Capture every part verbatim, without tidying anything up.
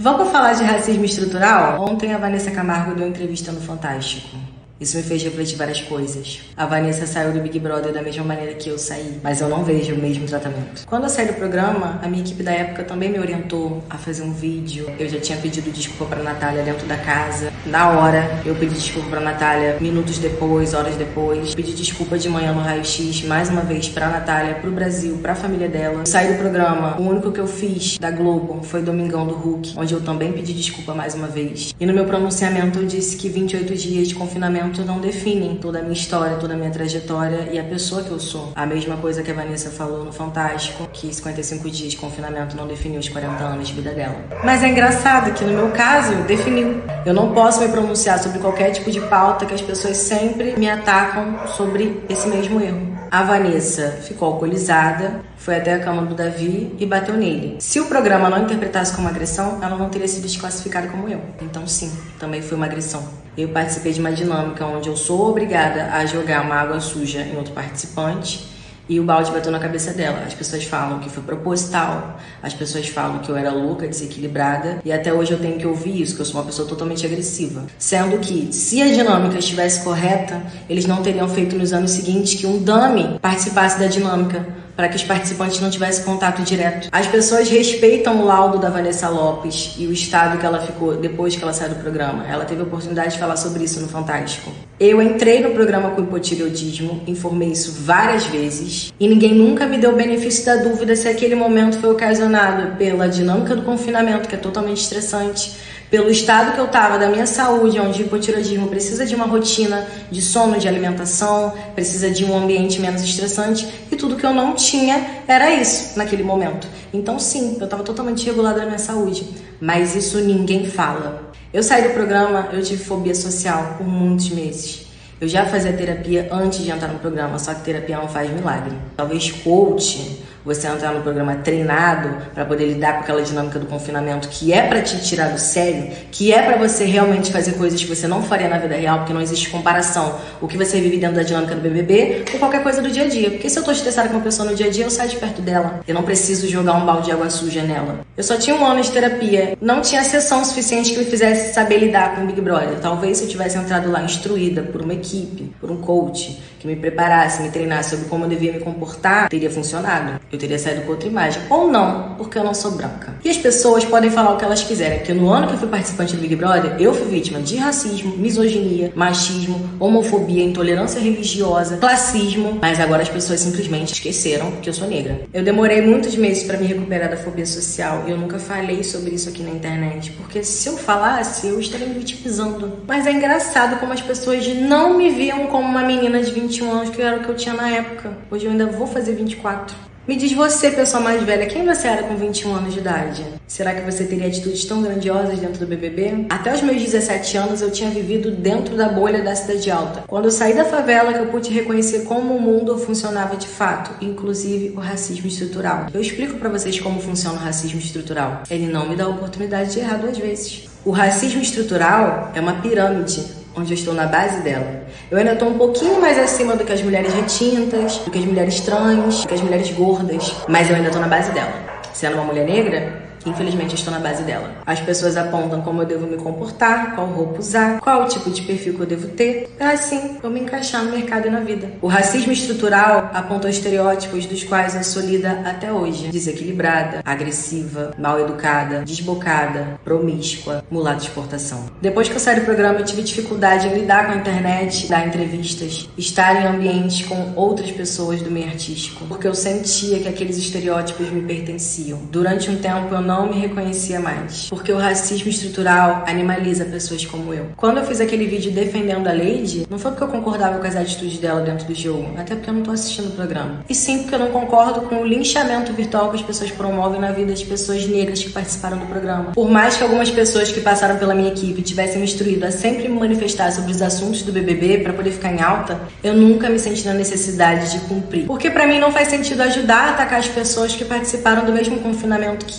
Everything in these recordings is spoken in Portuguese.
Vamos falar de racismo estrutural? Ontem a Vanessa Camargo deu entrevista no Fantástico. Isso me fez refletir várias coisas. A Vanessa saiu do Big Brother da mesma maneira que eu saí, mas eu não vejo o mesmo tratamento. Quando eu saí do programa, a minha equipe da época também me orientou a fazer um vídeo. Eu já tinha pedido desculpa pra Natália dentro da casa. Na hora, eu pedi desculpa pra Natália, minutos depois, horas depois. Pedi desculpa de manhã no raio-x, mais uma vez pra Natália, pro Brasil, pra família dela. Eu saí do programa, o único que eu fiz da Globo foi Domingão do Hulk, onde eu também pedi desculpa mais uma vez. E no meu pronunciamento eu disse que vinte e oito dias de confinamento não definem toda a minha história, toda a minha trajetória e a pessoa que eu sou. A mesma coisa que a Vanessa falou no Fantástico, que cinquenta e cinco dias de confinamento não definiu os quarenta anos de vida dela. Mas é engraçado que no meu caso, definiu. Eu não posso me pronunciar sobre qualquer tipo de pauta que as pessoas sempre me atacam sobre esse mesmo erro. A Vanessa ficou alcoolizada, foi até a cama do Davi e bateu nele. Se o programa não interpretasse como agressão, ela não teria sido desclassificada como eu. Então sim, também foi uma agressão. Eu participei de uma dinâmica onde eu sou obrigada a jogar uma água suja em outro participante e o balde bateu na cabeça dela. As pessoas falam que foi proposital, as pessoas falam que eu era louca, desequilibrada, e até hoje eu tenho que ouvir isso, que eu sou uma pessoa totalmente agressiva. Sendo que, se a dinâmica estivesse correta, eles não teriam feito nos anos seguintes que um dummy participasse da dinâmica, para que os participantes não tivessem contato direto. As pessoas respeitam o laudo da Vanessa Lopes e o estado que ela ficou depois que ela saiu do programa. Ela teve a oportunidade de falar sobre isso no Fantástico. Eu entrei no programa com hipotireoidismo, informei isso várias vezes e ninguém nunca me deu o benefício da dúvida se aquele momento foi ocasionado pela dinâmica do confinamento, que é totalmente estressante, pelo estado que eu estava da minha saúde, onde o hipotireoidismo precisa de uma rotina de sono, de alimentação, precisa de um ambiente menos estressante, e tudo que eu não tinha era isso naquele momento. Então sim, eu estava totalmente regulada na minha saúde, mas isso ninguém fala. Eu saí do programa, eu tive fobia social por muitos meses. Eu já fazia terapia antes de entrar no programa, só que terapia não faz milagre. Talvez coach, você entrar no programa treinado para poder lidar com aquela dinâmica do confinamento, que é para te tirar do sério, que é para você realmente fazer coisas que você não faria na vida real, porque não existe comparação o que você vive dentro da dinâmica do B B B com qualquer coisa do dia a dia. Porque se eu tô estressada com uma pessoa no dia a dia, eu saio de perto dela. Eu não preciso jogar um balde de água suja nela. Eu só tinha um ano de terapia, não tinha sessão suficiente que me fizesse saber lidar com o Big Brother. Talvez se eu tivesse entrado lá instruída por uma equipe, por um coach, que me preparasse, me treinasse sobre como eu devia me comportar, teria funcionado. Eu teria saído com outra imagem. Ou não, porque eu não sou branca. E as pessoas podem falar o que elas quiserem, porque no ano que eu fui participante do Big Brother, eu fui vítima de racismo, misoginia, machismo, homofobia, intolerância religiosa, classismo, mas agora as pessoas simplesmente esqueceram que eu sou negra. Eu demorei muitos meses para me recuperar da fobia social e eu nunca falei sobre isso aqui na internet, porque se eu falasse, eu estaria me vitimizando. Mas é engraçado como as pessoas não me viam como uma menina de vinte e um anos, que era o que eu tinha na época. Hoje eu ainda vou fazer vinte e quatro. Me diz você, pessoa mais velha, quem você era com vinte e um anos de idade? Será que você teria atitudes tão grandiosas dentro do B B B? Até os meus dezessete anos eu tinha vivido dentro da bolha da cidade alta. Quando eu saí da favela que eu pude reconhecer como o mundo funcionava de fato, inclusive o racismo estrutural. Eu explico pra vocês como funciona o racismo estrutural. Ele não me dá a oportunidade de errar duas vezes. O racismo estrutural é uma pirâmide, onde eu estou na base dela. Eu ainda estou um pouquinho mais acima do que as mulheres retintas, do que as mulheres trans, do que as mulheres gordas, mas eu ainda estou na base dela. Sendo uma mulher negra, infelizmente eu estou na base dela. As pessoas apontam como eu devo me comportar, qual roupa usar, qual tipo de perfil que eu devo ter, para assim eu me encaixar no mercado e na vida. O racismo estrutural aponta estereótipos dos quais eu sou lida até hoje. Desequilibrada, agressiva, mal educada, desbocada, promíscua, mulata de exportação. Depois que eu saí do programa, eu tive dificuldade em lidar com a internet, dar entrevistas, estar em ambientes com outras pessoas do meio artístico, porque eu sentia que aqueles estereótipos me pertenciam. Durante um tempo eu não não me reconhecia mais, porque o racismo estrutural animaliza pessoas como eu. Quando eu fiz aquele vídeo defendendo a Lady, não foi porque eu concordava com as atitudes dela dentro do jogo, até porque eu não tô assistindo o programa, e sim porque eu não concordo com o linchamento virtual que as pessoas promovem na vida das pessoas negras que participaram do programa. Por mais que algumas pessoas que passaram pela minha equipe tivessem me instruído a sempre me manifestar sobre os assuntos do B B B para poder ficar em alta, eu nunca me senti na necessidade de cumprir, porque pra mim não faz sentido ajudar a atacar as pessoas que participaram do mesmo confinamento que eu. Eu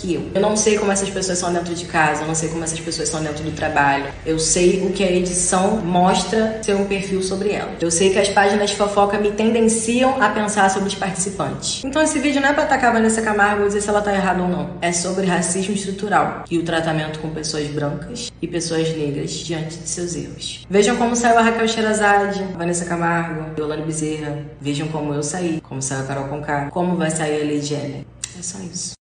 não sei como essas pessoas são dentro de casa, eu não sei como essas pessoas são dentro do trabalho. Eu sei o que a edição mostra ser um perfil sobre ela. Eu sei que as páginas de fofoca me tendenciam a pensar sobre os participantes. Então esse vídeo não é pra atacar a Vanessa Camargo e dizer se ela tá errada ou não. É sobre racismo estrutural e o tratamento com pessoas brancas e pessoas negras diante de seus erros. Vejam como saiu a Raquel Sherazade, a Vanessa Camargo, a Yolanda Bezerra. Vejam como eu saí, como saiu a Carol Conká, como vai sair a Lady Ellen. É só isso.